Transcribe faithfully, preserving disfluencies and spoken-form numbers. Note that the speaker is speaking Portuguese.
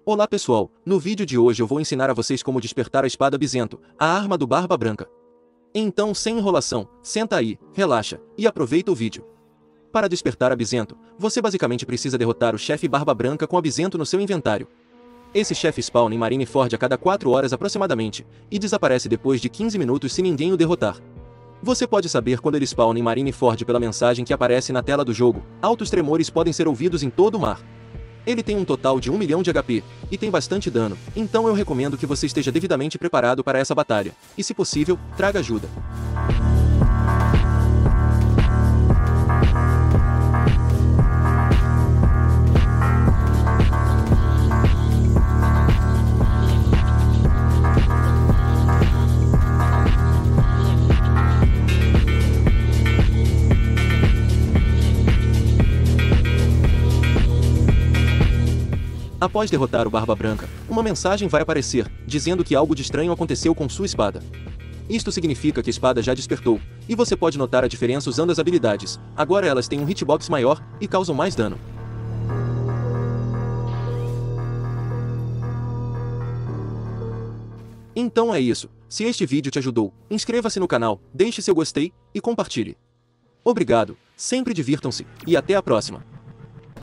Olá pessoal, no vídeo de hoje eu vou ensinar a vocês como despertar a espada Bizento, a arma do Barba Branca. Então sem enrolação, senta aí, relaxa, e aproveita o vídeo. Para despertar a Bizento, você basicamente precisa derrotar o chefe Barba Branca com a Bizento no seu inventário. Esse chefe spawna em Marineford a cada quatro horas aproximadamente, e desaparece depois de quinze minutos se ninguém o derrotar. Você pode saber quando ele spawna em Marineford pela mensagem que aparece na tela do jogo. Altos tremores podem ser ouvidos em todo o mar. Ele tem um total de um milhão de H P, e tem bastante dano, então eu recomendo que você esteja devidamente preparado para essa batalha, e se possível, traga ajuda. Após derrotar o Barba Branca, uma mensagem vai aparecer, dizendo que algo de estranho aconteceu com sua espada. Isto significa que a espada já despertou, e você pode notar a diferença usando as habilidades. Agora elas têm um hitbox maior, e causam mais dano. Então é isso, se este vídeo te ajudou, inscreva-se no canal, deixe seu gostei, e compartilhe. Obrigado, sempre divirtam-se, e até a próxima.